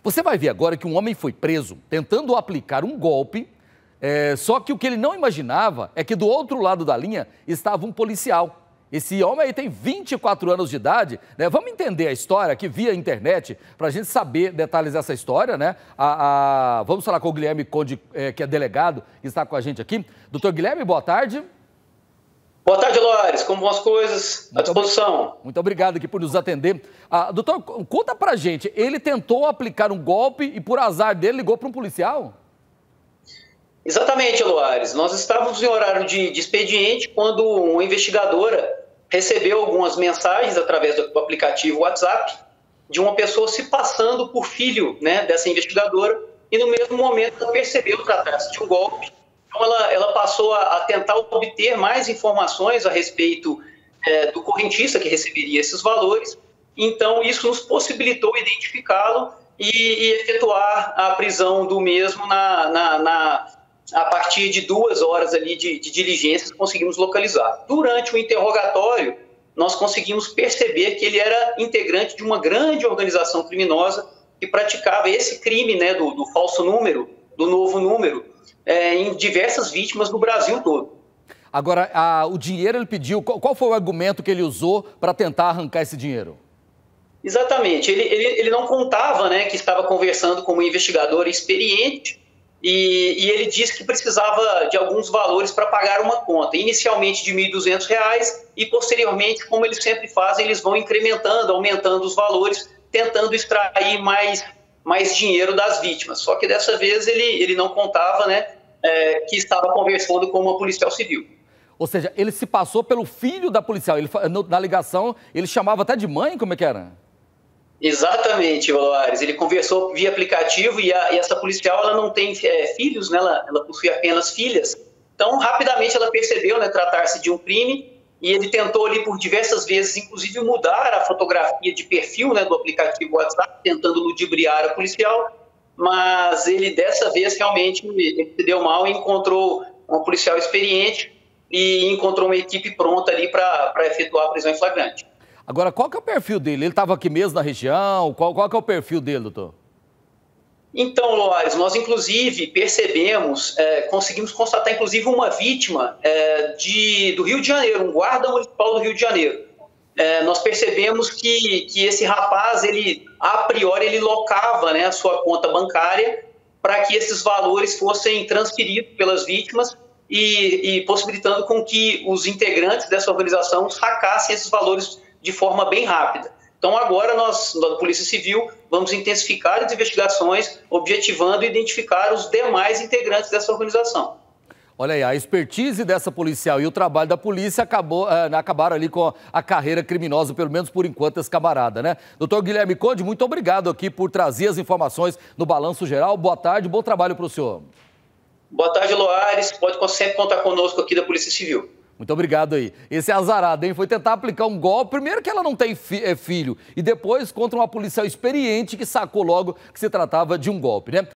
Você vai ver agora que um homem foi preso tentando aplicar um golpe, só que o que ele não imaginava é que do outro lado da linha estava um policial. Esse homem aí tem 24 anos de idade, né? Vamos entender a história aqui via internet, para a gente saber detalhes dessa história, né? Vamos falar com o Guilherme Conde, que é delegado, que está com a gente aqui. Doutor Guilherme, boa tarde. Boa tarde, Loares. Como vão as coisas? À disposição. Muito obrigado aqui por nos atender. Doutor, conta pra gente, ele tentou aplicar um golpe e por azar dele ligou para um policial? Exatamente, Loares. Nós estávamos em horário de expediente quando uma investigadora recebeu algumas mensagens através do aplicativo WhatsApp de uma pessoa se passando por filho, né, dessa investigadora, e no mesmo momento ela percebeu tratar-se de um golpe. Então ela passou a tentar obter mais informações a respeito do correntista que receberia esses valores. Então isso nos possibilitou identificá-lo e efetuar a prisão do mesmo a partir de 2 horas ali de diligências conseguimos localizar. Durante o interrogatório, nós conseguimos perceber que ele era integrante de uma grande organização criminosa que praticava esse crime, né, do falso número, do novo número, em diversas vítimas do Brasil todo. Agora, o dinheiro ele pediu, qual foi o argumento que ele usou para tentar arrancar esse dinheiro? Exatamente, ele não contava, né, que estava conversando com uma investigadora experiente e ele disse que precisava de alguns valores para pagar uma conta, inicialmente de R$ 1.200 e posteriormente, como eles sempre fazem, eles vão incrementando, aumentando os valores, tentando extrair mais dinheiro das vítimas. Só que dessa vez ele não contava, né, que estava conversando com uma policial civil. Ou seja, ele se passou pelo filho da policial. Na ligação, ele chamava até de mãe? Como é que era? Exatamente, Loares. Ele conversou via aplicativo e essa policial ela não tem filhos, né? Ela possui apenas filhas. Então, rapidamente ela percebeu, né, tratar-se de um crime e ele tentou ali por diversas vezes, inclusive mudar a fotografia de perfil, né, do aplicativo WhatsApp, tentando ludibriar a policial, mas ele dessa vez realmente ele se deu mal e encontrou uma policial experiente e encontrou uma equipe pronta ali para efetuar a prisão em flagrante. Agora, qual que é o perfil dele? Ele estava aqui mesmo na região? Qual que é o perfil dele, doutor? Então, Loares, nós inclusive percebemos, conseguimos constatar inclusive uma vítima do Rio de Janeiro, um guarda municipal do Rio de Janeiro. Nós percebemos que esse rapaz, a priori, ele locava, né, a sua conta bancária para que esses valores fossem transferidos pelas vítimas e possibilitando com que os integrantes dessa organização sacassem esses valores de forma bem rápida. Então agora nós, da Polícia Civil, vamos intensificar as investigações, objetivando identificar os demais integrantes dessa organização. Olha aí, a expertise dessa policial e o trabalho da polícia acabaram ali com a carreira criminosa, pelo menos por enquanto, esse camarada, né? Doutor Guilherme Conde, muito obrigado aqui por trazer as informações no Balanço Geral. Boa tarde, bom trabalho para o senhor. Boa tarde, Loares. Pode sempre contar conosco aqui da Polícia Civil. Muito obrigado aí. Esse é azarado, hein? Foi tentar aplicar um golpe, primeiro que ela não tem filho, e depois contra uma policial experiente que sacou logo que se tratava de um golpe, né?